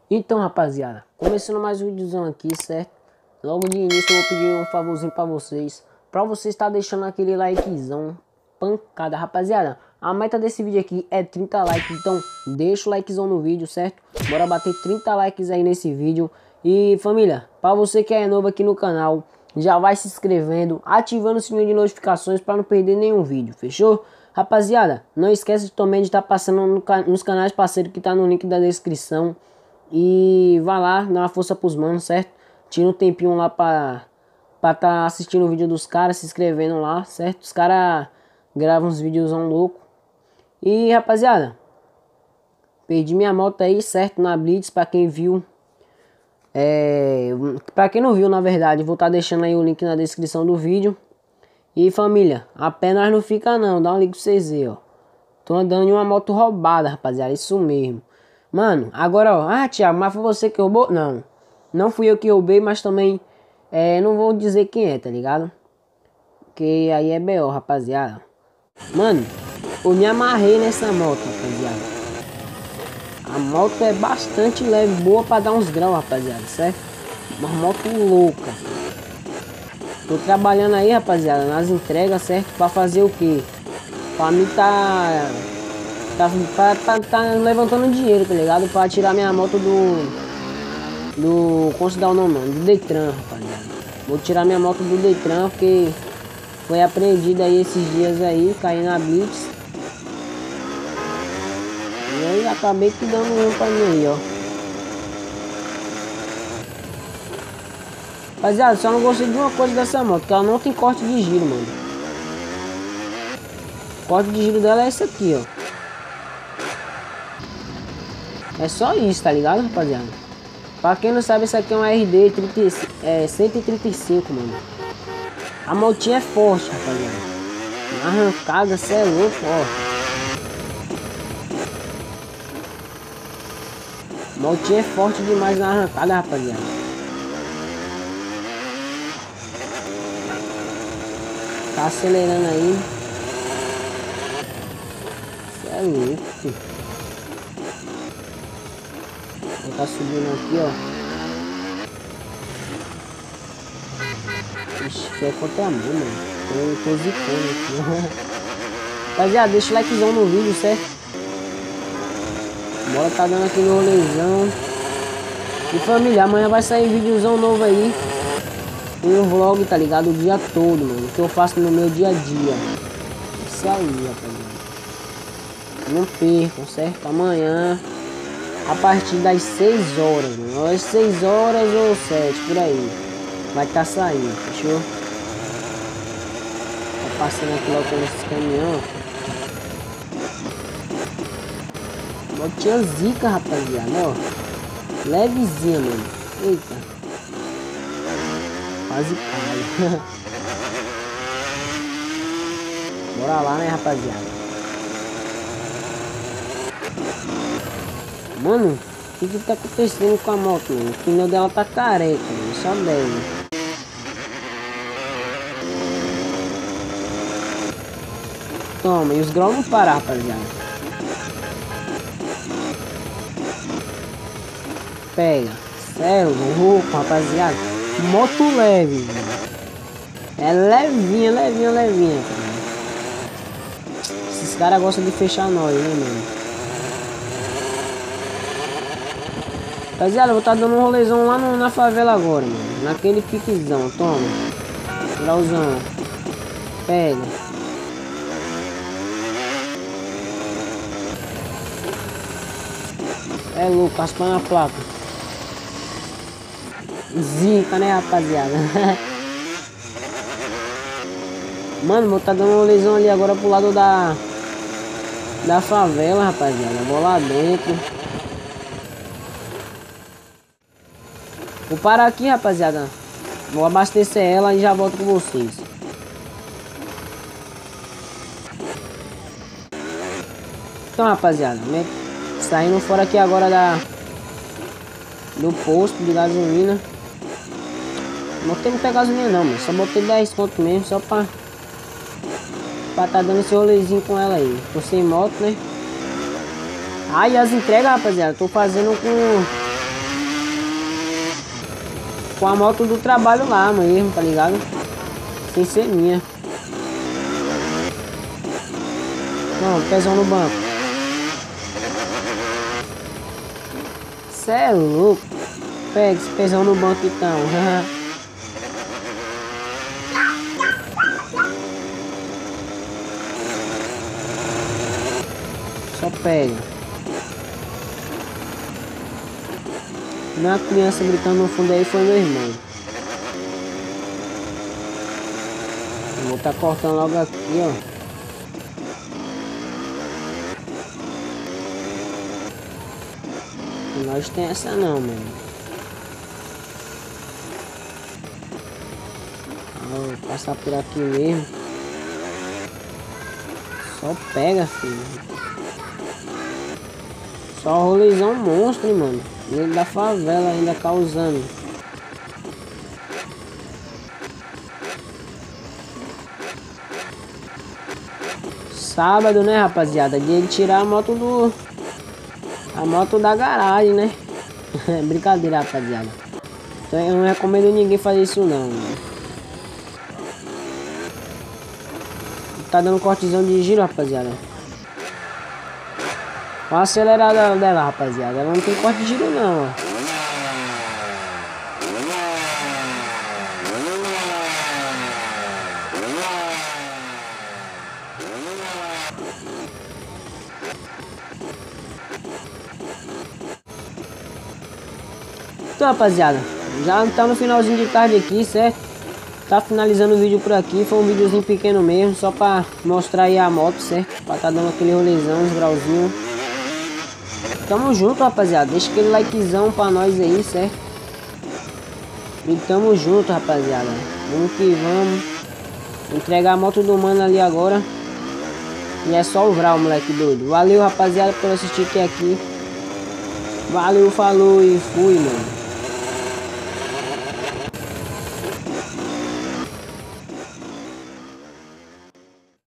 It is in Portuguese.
Então, rapaziada, começando mais um videozão aqui, certo? Logo de início eu vou pedir um favorzinho pra vocês estar deixando aquele likezão, pancada, rapaziada. A meta desse vídeo aqui é 30 likes, então deixa o likezão no vídeo, certo? Bora bater 30 likes aí nesse vídeo. E família, pra você que é novo aqui no canal, já vai se inscrevendo, ativando o sininho de notificações pra não perder nenhum vídeo, fechou? Rapaziada, não esquece também de estar passando nos canais parceiros que tá no link da descrição. E vai lá, dá uma força pros manos, certo? Tira um tempinho lá pra tá assistindo o vídeo dos caras, se inscrevendo lá, certo? Os caras gravam uns vídeos louco. E rapaziada, perdi minha moto aí, certo? Na Blitz, pra quem viu. Pra quem não viu, na verdade, vou estar deixando aí o link na descrição do vídeo. E família, a pé nós não fica não, dá um ligo pra vocês verem, ó. Tô andando em uma moto roubada, rapaziada, isso mesmo. Mano, agora ó, Thiago, mas foi você que roubou? Não, não fui eu que roubei, mas também não vou dizer quem é, tá ligado? Porque aí é BO, rapaziada. Mano, eu me amarrei nessa moto, rapaziada. A moto é bastante leve, boa pra dar uns graus, rapaziada, certo? Uma moto louca. Tô trabalhando aí, rapaziada, nas entregas, certo? Pra fazer o quê? Pra mim tá levantando dinheiro, tá ligado? Pra tirar minha moto como se dá o nome, mano? Do Detran, rapaziada. Vou tirar minha moto do Detran, porque foi apreendida aí esses dias aí, caí na Blitz. E aí acabei que dando um pra mim aí, ó. Rapaziada, só não gostei de uma coisa dessa moto, que ela não tem corte de giro, mano. O corte de giro dela é esse aqui, ó. É só isso, tá ligado, rapaziada? Pra quem não sabe, esse aqui é um RD 135, mano. A motinha é forte, rapaziada. Na arrancada, cê é louco, ó. A motinha é forte demais na arrancada, rapaziada. Tá acelerando aí. Cê é louco, filho. Vou tá subindo aqui, ó. Ixi, é contra a mão, mano. Tô zicando aqui. Rapaziada, deixa o likezão no vídeo, certo? Bora tá dando aquele rolezão. E família, amanhã vai sair videozão novo aí. Um vlog, tá ligado? O dia todo, mano. O que eu faço no meu dia a dia. Isso aí, rapaziada. Não percam, certo? Amanhã, a partir das 6 horas, mano. Às 6 horas ou 7, por aí. Vai estar saindo, fechou? Tá passando aqui logo com esses caminhão. Motinha zica, rapaziada, ó. Levezinha, mano. Eita. Quase cai. Bora lá, né, rapaziada? Mano, o que tá acontecendo com a moto, mano? O pneu dela tá careca, mano. Só deve. Toma, e os graus não param, rapaziada. Pega. Sério, louco, rapaziada. Moto leve, mano. É levinha, levinha, levinha, cara. Esses caras gostam de fechar nós, né, mano? Rapaziada, eu vou estar dando um rolezão lá na favela agora, mano. Naquele piquezão, toma. Grauzão. Pega. É louco, raspando a placa. Zica, né, rapaziada? Mano, vou estar dando um rolezão ali agora pro lado da favela, rapaziada. Vou lá dentro. Vou parar aqui, rapaziada. Vou abastecer ela e já volto com vocês. Então, rapaziada, saindo fora aqui agora do posto de gasolina. Não tem muita gasolina não, mas só botei 10 conto mesmo, só pra tá dando esse rolezinho com ela aí. Tô sem moto, né? Ah, e as entregas, rapaziada, tô fazendo com a moto do trabalho lá mesmo, tá ligado? Sem ser minha. Não, pesão no banco. Cê é louco. Pega esse pesão no banco então. Só pega. Uma criança gritando no fundo aí foi meu irmão. Eu vou tá cortando logo aqui, ó. Nós tem essa não, mano. Vou passar por aqui mesmo. Só pega, filho. Só rolezão monstro, hein, mano. Dentro da favela ainda causando. Sábado, né, rapaziada? Dia de tirar a moto da garagem, né? Brincadeira, rapaziada. Então eu não recomendo ninguém fazer isso não, mano. Tá dando cortezão de giro, rapaziada. Olha a acelerada dela, rapaziada. Ela não tem corte de giro não, ó. Então, rapaziada, já tá no finalzinho de tarde aqui, certo? Tá finalizando o vídeo por aqui. Foi um videozinho pequeno mesmo, só pra mostrar aí a moto, certo? Pra tá dando aquele rolezão, uns grauzinhos. Tamo junto, rapaziada. Deixa aquele likezão pra nós aí, certo? E tamo junto, rapaziada. Vamos que vamos. Entregar a moto do mano ali agora. E é só o grau, moleque doido. Valeu, rapaziada, por assistir até aqui. Valeu, falou e fui, mano.